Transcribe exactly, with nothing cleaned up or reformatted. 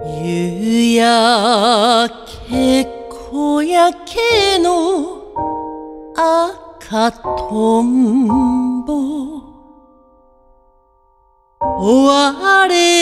夕焼け小焼けの赤とんぼ追われ